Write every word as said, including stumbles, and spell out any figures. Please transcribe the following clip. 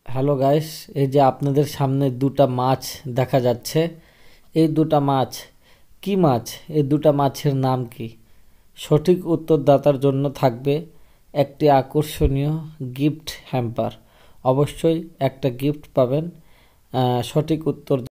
Hello guys, এই যে আপনাদের সামনে দুটা মাছ দেখা যাচ্ছে। এই দুটা মাছ কি মাছ? এই দুটা মাছের নাম কি? সঠিক উত্তরদাতার জন্য থাকবে একটি আকর্ষণীয় গিফট হ্যাম্পার। অবশ্যই একটা গিফট পাবেন সঠিক উত্তর